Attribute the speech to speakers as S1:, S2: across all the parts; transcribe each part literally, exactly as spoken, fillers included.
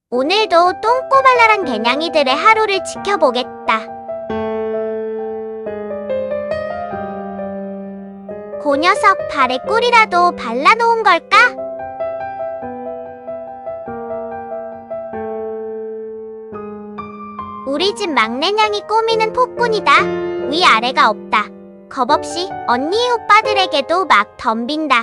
S1: 오늘도 똥꼬발랄한 개냥이들의 하루를 지켜보겠다. 그 녀석 발에 꿀이라도 발라놓은 걸까? 우리 집 막내냥이 꼬미는 폭군이다. 위아래가 없다. 겁없이 언니 오빠들에게도 막 덤빈다.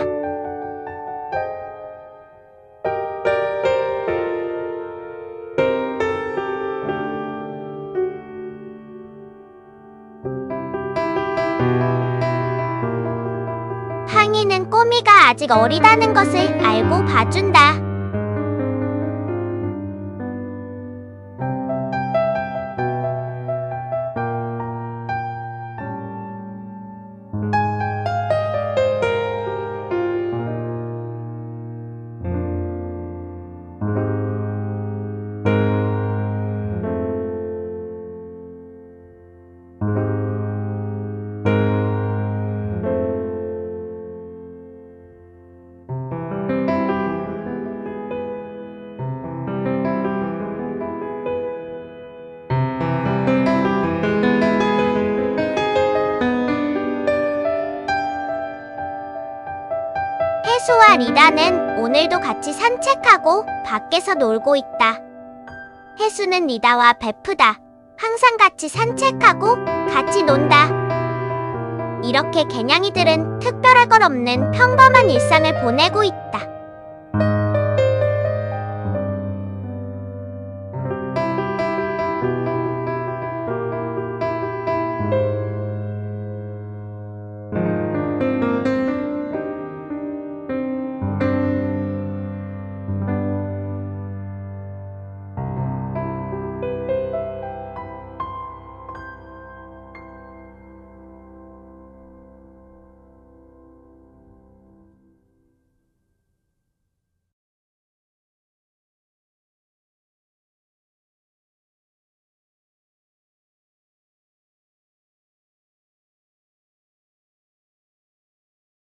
S1: 팡이는 꼬미가 아직 어리다는 것을 알고 봐준다. 해수와 리다는 오늘도 같이 산책하고 밖에서 놀고 있다. 해수는 리다와 베프다. 항상 같이 산책하고 같이 논다. 이렇게 개냥이들은 특별할 것 없는 평범한 일상을 보내고 있다.